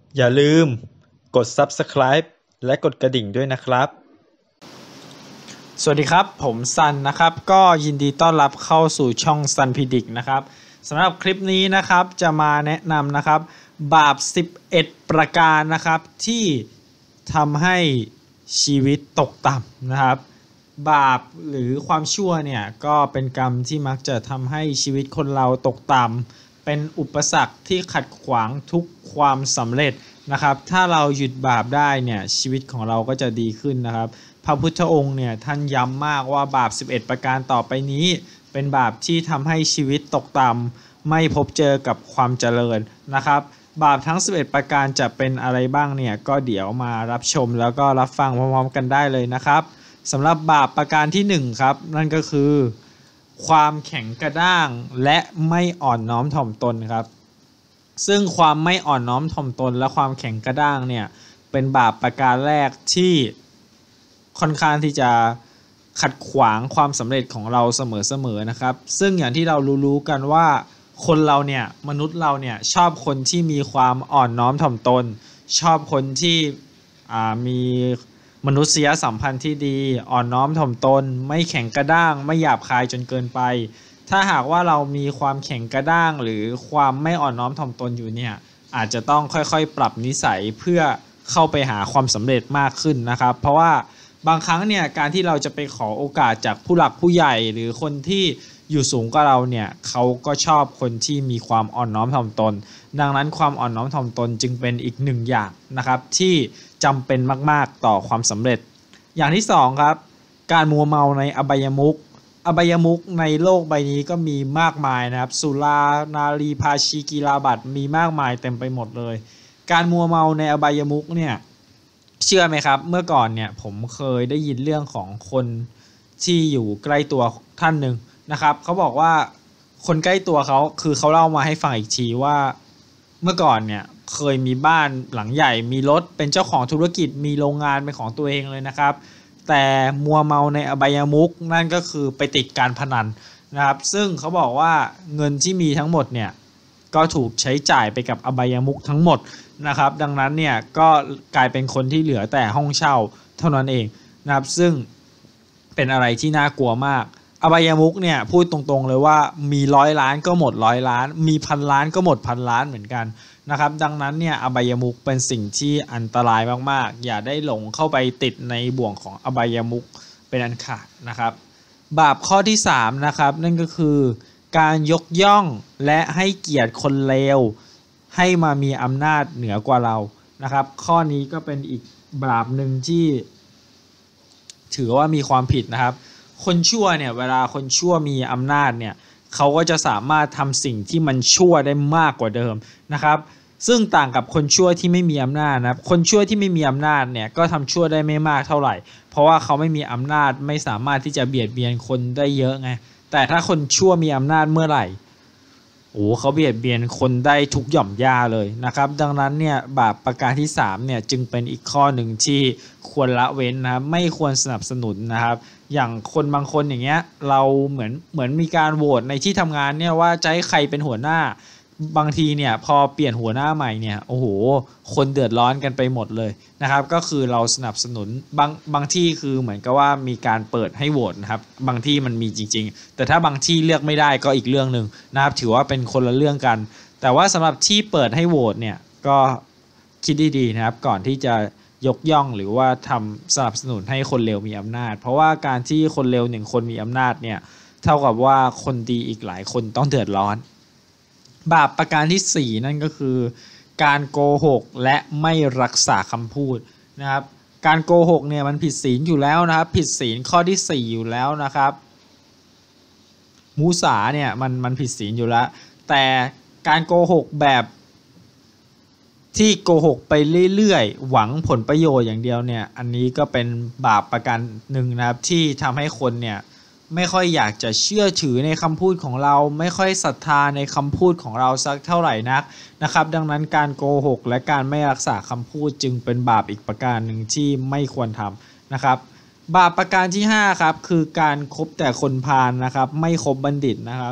อย่าลืมกด Subscribe และกดกระดิ่งด้วยนะครับสวัสดีครับผมซันนะครับก็ยินดีต้อนรับเข้าสู่ช่องซันพิดิกนะครับสำหรับคลิปนี้นะครับจะมาแนะนำนะครับบาป11ประการนะครับที่ทำให้ชีวิตตกต่ำนะครับบาปหรือความชั่วเนี่ยก็เป็นกรรมที่มักจะทำให้ชีวิตคนเราตกต่ำเป็นอุปสรรคที่ขัดขวางทุกความสำเร็จนะครับถ้าเราหยุดบาปได้เนี่ยชีวิตของเราก็จะดีขึ้นนะครับพระพุทธองค์เนี่ยท่านย้ำมากว่าบาป11ประการต่อไปนี้เป็นบาปที่ทำให้ชีวิตตกต่ำไม่พบเจอกับความเจริญนะครับบาปทั้ง11ประการจะเป็นอะไรบ้างเนี่ยก็เดี๋ยวมารับชมแล้วก็รับฟังพร้อมๆกันได้เลยนะครับสำหรับบาปประการที่1ครับนั่นก็คือความแข็งกระด้างและไม่อ่อนน้อมถ่อมตนครับซึ่งความไม่อ่อนน้อมถ่อมตนและความแข็งกระด้างเนี่ยเป็นบาปประการแรกที่ค่อนข้างที่จะขัดขวางความสำเร็จของเราเสมอๆนะครับซึ่งอย่างที่เรารู้กันว่าคนเราเนี่ยมนุษย์เราเนี่ยชอบคนที่มีความอ่อนน้อมถ่อมตนชอบคนที่มีมนุษยสัมพันธ์ที่ดีอ่อนน้อมถ่อมตนไม่แข็งกระด้างไม่หยาบคายจนเกินไปถ้าหากว่าเรามีความแข็งกระด้างหรือความไม่อ่อนน้อมถ่อมตนอยู่เนี่ยอาจจะต้องค่อยๆปรับนิสัยเพื่อเข้าไปหาความสำเร็จมากขึ้นนะครับเพราะว่าบางครั้งเนี่ยการที่เราจะไปขอโอกาสจากผู้หลักผู้ใหญ่หรือคนที่อยู่สูงกว่าเราเนี่ยเขาก็ชอบคนที่มีความอ่อนน้อมถ่อมตนดังนั้นความอ่อนน้อมถ่อมตนจึงเป็นอีกหนึ่งอย่างนะครับที่จำเป็นมากๆต่อความสำเร็จอย่างที่2ครับการมัวเมาในอบายมุขในโลกใบนี้ก็มีมากมายนะครับสุรานารีภาชีกีฬาบัตรมีมากมายเต็มไปหมดเลยการมัวเมาในอบายมุขเนี่ยเชื่อไหมครับเมื่อก่อนเนี่ยผมเคยได้ยินเรื่องของคนที่อยู่ใกล้ตัวท่านหนึ่งนะครับเขาบอกว่าคนใกล้ตัวเขาคือเขาเล่ามาให้ฟังอีกทีว่าเมื่อก่อนเนี่ยเคยมีบ้านหลังใหญ่มีรถเป็นเจ้าของธุรกิจมีโรงงานเป็นของตัวเองเลยนะครับแต่มัวเมาในอบายมุขนั่นก็คือไปติดการพนันนะครับซึ่งเขาบอกว่าเงินที่มีทั้งหมดเนี่ยก็ถูกใช้จ่ายไปกับอบายมุขทั้งหมดนะครับดังนั้นเนี่ยก็กลายเป็นคนที่เหลือแต่ห้องเช่าเท่านั้นเองนะครับซึ่งเป็นอะไรที่น่ากลัวมากอบายมุขเนี่ยพูดตรงๆเลยว่ามี100 ล้านก็หมด100 ล้านมี1,000 ล้านก็หมด1,000 ล้านเหมือนกันนะครับดังนั้นเนี่ยอบายมุขเป็นสิ่งที่อันตรายมากๆอย่าได้หลงเข้าไปติดในบ่วงของอบายมุขเป็นอันขาดนะครับบาปข้อที่3นะครับนั่นก็คือการยกย่องและให้เกียรติคนเลวให้มามีอำนาจเหนือกว่าเรานะครับข้อนี้ก็เป็นอีกบาปหนึ่งที่ถือว่ามีความผิดนะครับคนชั่วเนี่ยเวลาคนชั่วมีอำนาจเนี่ยเขาก็จะสามารถทำสิ่งที่มันชั่วได้มากกว่าเดิมนะครับซึ่งต่างกับคนชั่วที่ไม่มีอำนาจนะครับคนชั่วที่ไม่มีอำนาจเนี่ยก็ทำชั่วได้ไม่มากเท่าไหร่เพราะว่าเขาไม่มีอำนาจไม่สามารถที่จะเบียดเบียนคนได้เยอะไงแต่ถ้าคนชั่วมีอำนาจเมื่อไหร่เขาเบียดเบียนคนได้ทุกหย่อมย่าเลยนะครับดังนั้นเนี่ยบาปประการที่3เนี่ยจึงเป็นอีกข้อหนึ่งที่ควรละเว้นนะครับไม่ควรสนับสนุนนะครับอย่างคนบางคนอย่างเงี้ยเราเหมือนมีการโหวตในที่ทำงานเนี่ยว่าจะให้ใครเป็นหัวหน้าบางทีเนี่ยพอเปลี่ยนหัวหน้าใหม่เนี่ยคนเดือดร้อนกันไปหมดเลยนะครับก็คือเราสนับสนุนบางที่คือเหมือนกับว่ามีการเปิดให้โหวตนะครับบางที่มันมีจริงๆแต่ถ้าบางที่เลือกไม่ได้ก็อีกเรื่องนึงนะครับถือว่าเป็นคนละเรื่องกันแต่ว่าสำหรับที่เปิดให้โหวตเนี่ยก็คิดดีๆนะครับก่อนที่จะยกย่องหรือว่าสนับสนุนให้คนเลวมีอำนาจเพราะว่าการที่คนเลว1 คนมีอำนาจเนี่ยเท่ากับว่าคนดีอีกหลายคนต้องเดือดร้อนบาปประการที่4นั่นก็คือการโกหกและไม่รักษาคำพูดนะครับการโกหกเนี่ยมันผิดศีลอยู่แล้วนะครับผิดศีลข้อที่4อยู่แล้วนะครับมุสาเนี่ยมันผิดศีลอยู่แล้วแต่การโกหกแบบที่โกหกไปเรื่อยๆหวังผลประโยชน์อย่างเดียวเนี่ยอันนี้ก็เป็นบาปประการหนึ่งนะครับที่ทำให้คนเนี่ยไม่ค่อยอยากจะเชื่อถือในคำพูดของเราไม่ค่อยศรัทธาในคำพูดของเราสักเท่าไหร่นักนะครับดังนั้นการโกหกและการไม่รักษาคำพูดจึงเป็นบาปอีกประการหนึ่งที่ไม่ควรทำนะครับบาปประการที่5ครับคือการคบแต่คนพาลนะครับไม่คบบัณฑิตนะครับ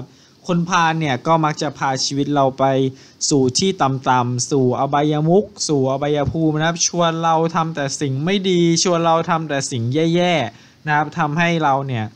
คนพาลเนี่ยก็มักจะพาชีวิตเราไปสู่ที่ต่ำๆสู่อบายมุขสู่อบายภูมินะครับชวนเราทำแต่สิ่งไม่ดีชวนเราทำแต่สิ่งแย่ๆนะครับทำให้เราเนี่ย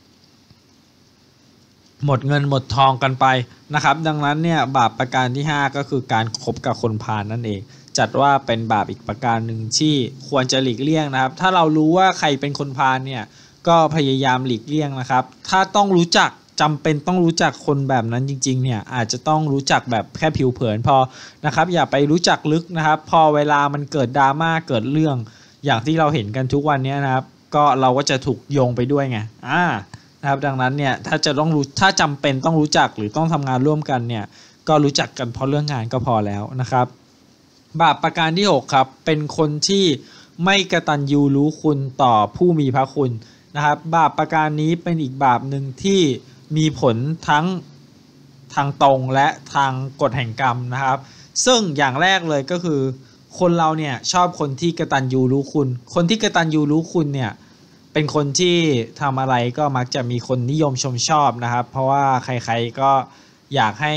หมดเงินหมดทองกันไปนะครับดังนั้นเนี่ยบาปประการที่5ก็คือการคบกับคนพาลนั่นเองจัดว่าเป็นบาปอีกประการหนึ่งที่ควรจะหลีกเลี่ยงนะครับถ้าเรารู้ว่าใครเป็นคนพาลเนี่ยก็พยายามหลีกเลี่ยงนะครับถ้าต้องรู้จักจำเป็นต้องรู้จักคนแบบนั้นจริงๆเนี่ยอาจจะต้องรู้จักแบบแค่ผิวเผินพอนะครับอย่าไปรู้จักลึกนะครับพอเวลามันเกิดดราม่าเกิดเรื่องอย่างที่เราเห็นกันทุกวันนี้นะครับก็เราก็จะถูกโยงไปด้วยไงนะครับดังนั้นเนี่ยถ้าจำเป็นต้องรู้จักหรือต้องทำงานร่วมกันเนี่ยก็รู้จักกันเพราะเรื่องงานก็พอแล้วนะครับบาปประการที่6ครับเป็นคนที่ไม่กตัญญูรู้คุณต่อผู้มีพระคุณนะครับบาปประการนี้เป็นอีกบาปหนึ่งที่มีผลทั้งทางตรงและทางกฎแห่งกรรมนะครับซึ่งอย่างแรกเลยก็คือคนเราเนี่ยชอบคนที่กตัญญูรู้คุณคนที่กตัญญูรู้คุณเนี่ยเป็นคนที่ทำอะไรก็มักจะมีคนนิยมชมชอบนะครับเพราะว่าใครๆก็อยากให้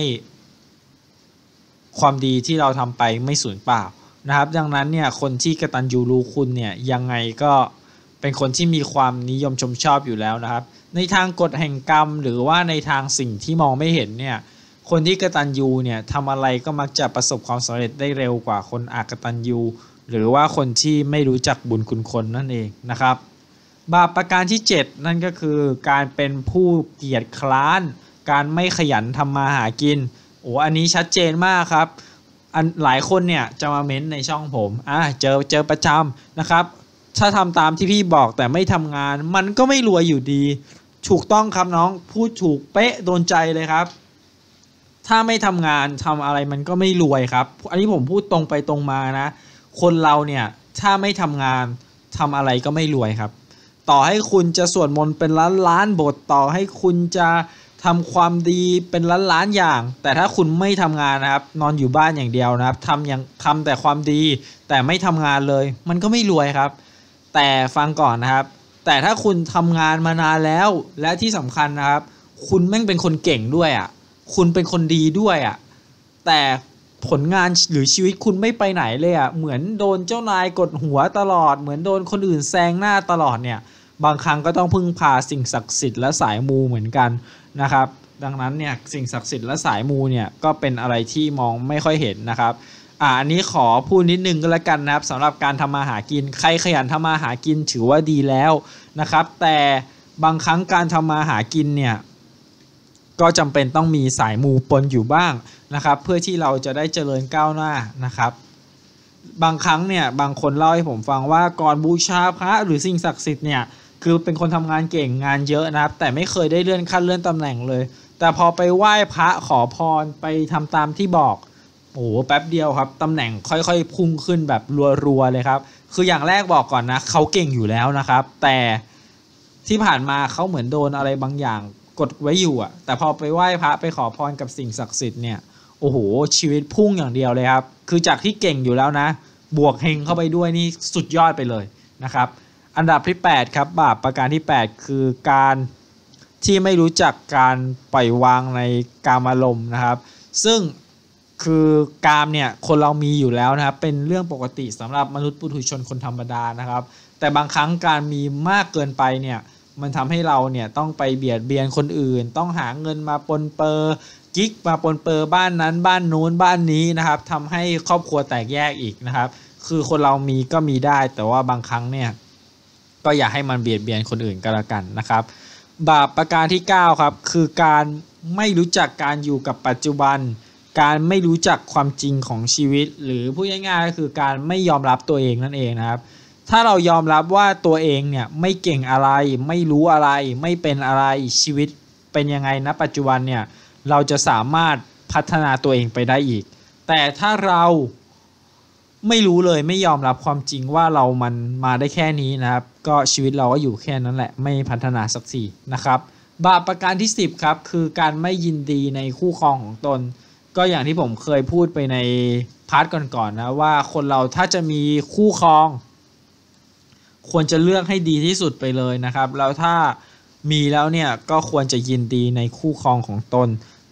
ความดีที่เราทำไปไม่สูญเปล่านะครับดังนั้นเนี่ยคนที่กตัญญูรู้คุณเนี่ยยังไงก็เป็นคนที่มีความนิยมชมชอบอยู่แล้วนะครับในทางกฎแห่งกรรมหรือว่าในทางสิ่งที่มองไม่เห็นเนี่ยคนที่กตัญญูเนี่ยทำอะไรก็มักจะประสบความสำเร็จได้เร็วกว่าคนอกตัญญูหรือว่าคนที่ไม่รู้จักบุญคุณคนนั่นเองนะครับบาปประการที่7นั่นก็คือการเป็นผู้เกียจคร้านการไม่ขยันทำมาหากินอันนี้ชัดเจนมากครับหลายคนเนี่ยจะมาเม้นในช่องผมเจอประจำนะครับถ้าทำตามที่พี่บอกแต่ไม่ทำงานมันก็ไม่รวยอยู่ดีถูกต้องครับน้องพูดถูกเป๊ะโดนใจเลยครับถ้าไม่ทำงานทำอะไรมันก็ไม่รวยครับอันนี้ผมพูดตรงไปตรงมานะคนเราเนี่ยถ้าไม่ทำงานทำอะไรก็ไม่รวยครับต่อให้คุณจะสวดมนต์เป็นล้านบทต่อให้คุณจะทำความดีเป็นล้านอย่างแต่ถ้าคุณไม่ทำงานนะครับนอนอยู่บ้านอย่างเดียวนะครับทำแต่ความดีแต่ไม่ทำงานเลยมันก็ไม่รวยครับแต่ฟังก่อนนะครับแต่ถ้าคุณทำงานมานานแล้วและที่สำคัญนะครับคุณแม่งเป็นคนเก่งด้วยคุณเป็นคนดีด้วยแต่ผลงานหรือชีวิตคุณไม่ไปไหนเลยเหมือนโดนเจ้านายกดหัวตลอดเหมือนโดนคนอื่นแซงหน้าตลอดเนี่ยบางครั้งก็ต้องพึ่งพาสิ่งศักดิ์สิทธิ์และสายมูเหมือนกันนะครับดังนั้นเนี่ยสิ่งศักดิ์สิทธิ์และสายมูเนี่ยก็เป็นอะไรที่มองไม่ค่อยเห็นนะครับอันนี้ขอพูดนิดนึงก็แล้วกันนะครับสำหรับการทำมาหากินใครขยันทำมาหากินถือว่าดีแล้วนะครับแต่บางครั้งการทำมาหากินเนี่ยก็จำเป็นต้องมีสายมูปนอยู่บ้างนะครับเพื่อที่เราจะได้เจริญก้าวหน้านะครับบางครั้งเนี่ยบางคนเล่าให้ผมฟังว่าก่อนบูชาพระหรือสิ่งศักดิ์สิทธิ์เนี่ยคือเป็นคนทำงานเก่งงานเยอะนะครับแต่ไม่เคยได้เลื่อนขั้นเลื่อนตำแหน่งเลยแต่พอไปไหว้พระขอพรไปทำตามที่บอกแป๊บเดียวครับตำแหน่งค่อยๆพุ่งขึ้นแบบรัวๆเลยครับคืออย่างแรกบอกก่อนนะเขาเก่งอยู่แล้วนะครับแต่ที่ผ่านมาเขาเหมือนโดนอะไรบางอย่างกดไว้อยู่แต่พอไปไหว้พระไปขอพรกับสิ่งศักดิ์สิทธิ์เนี่ยชีวิตพุ่งอย่างเดียวเลยครับคือจากที่เก่งอยู่แล้วนะบวกเฮงเข้าไปด้วยนี่สุดยอดไปเลยนะครับอันดับที่8ครับบาปประการที่8คือการที่ไม่รู้จักการปล่อยวางในกามารมณ์นะครับซึ่งคือกามเนี่ยคนเรามีอยู่แล้วนะครับเป็นเรื่องปกติสำหรับมนุษย์ปุถุชนคนธรรมดานะครับแต่บางครั้งการมีมากเกินไปเนี่ยมันทำให้เราเนี่ยต้องไปเบียดเบียนคนอื่นต้องหาเงินมาปนเปื้อกิ๊กมาปนเปื้อบ้านนั้นบ้านนู้นบ้านนี้นะครับทำให้ครอบครัวแตกแยกอีกนะครับคือคนเรามีก็มีได้แต่ว่าบางครั้งเนี่ยก็อย่าให้มันเบียดเบียนคนอื่นก็แล้วกันนะครับบาปประการที่9ครับคือการไม่รู้จักการอยู่กับปัจจุบันการไม่รู้จักความจริงของชีวิตหรือพูดง่ายๆก็คือการไม่ยอมรับตัวเองนั่นเองนะครับถ้าเรายอมรับว่าตัวเองเนี่ยไม่เก่งอะไรไม่รู้อะไรไม่เป็นอะไรชีวิตเป็นยังไงณปัจจุบันเนี่ยเราจะสามารถพัฒนาตัวเองไปได้อีกแต่ถ้าเราไม่รู้เลยไม่ยอมรับความจริงว่าเรามันมาได้แค่นี้นะครับก็ชีวิตเราก็อยู่แค่นั้นแหละไม่พัฒนาสักทีนะครับบาปประการที่10ครับคือการไม่ยินดีในคู่ครองของตนก็อย่างที่ผมเคยพูดไปในพาร์ทก่อนๆนะว่าคนเราถ้าจะมีคู่ครองควรจะเลือกให้ดีที่สุดไปเลยนะครับแล้วถ้ามีแล้วเนี่ยก็ควรจะยินดีในคู่ครองของตน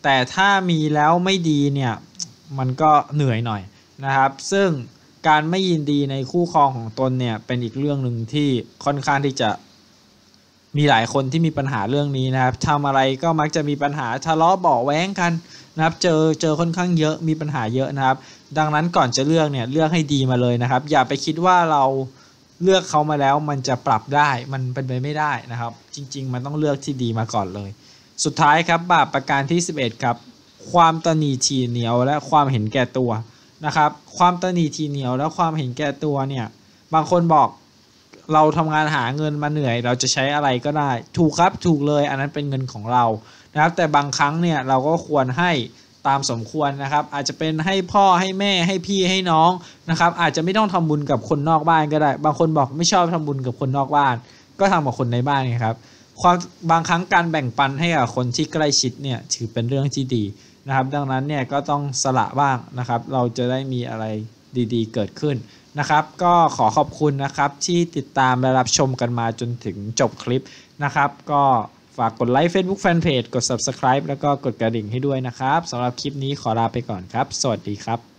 แต่ถ้ามีแล้วไม่ดีเนี่ยมันก็เหนื่อยหน่อยนะครับซึ่งการไม่ยินดีในคู่ครองของตนเนี่ยเป็นอีกเรื่องหนึ่งที่ค่อนข้างที่จะมีหลายคนที่มีปัญหาเรื่องนี้นะครับทำอะไรก็มักจะมีปัญหาทะเลาะเบาะแว้งกันนะครับเจอค่อนข้างเยอะมีปัญหาเยอะนะครับดังนั้นก่อนจะเลือกเนี่ยเลือกให้ดีมาเลยนะครับอย่าไปคิดว่าเราเลือกเขามาแล้วมันจะปรับได้มันเป็นไปไม่ได้นะครับจริงๆมันต้องเลือกที่ดีมาก่อนเลยสุดท้ายครับบาปประการที่11ครับความตนีทีเหนียวและความเห็นแก่ตัวนะครับความตนีทีเหนียวและความเห็นแก่ตัวเนี่ยบางคนบอกเราทำงานหาเงินมาเหนื่อยเราจะใช้อะไรก็ได้ถูกครับถูกเลยอันนั้นเป็นเงินของเรานะครับแต่บางครั้งเนี่ยเราก็ควรให้ตามสมควรนะครับอาจจะเป็นให้พ่อให้แม่ให้พี่ให้น้องนะครับอาจจะไม่ต้องทำบุญกับคนนอกบ้านก็ได้บางคนบอกไม่ชอบทำบุญกับคนนอกบ้านก็ทำกับคนในบ้านไงครับบางครั้งการแบ่งปันให้กับคนที่ใกล้ชิดเนี่ยถือเป็นเรื่องที่ดีนะครับดังนั้นเนี่ยก็ต้องสละบ้างนะครับเราจะได้มีอะไรดีๆเกิดขึ้นนะครับก็ขอขอบคุณนะครับที่ติดตามและรับชมกันมาจนถึงจบคลิปนะครับก็ฝากกดไลค์ Facebook Fanpage กด Subscribe แล้วก็กดกระดิ่งให้ด้วยนะครับสำหรับคลิปนี้ขอลาไปก่อนครับสวัสดีครับ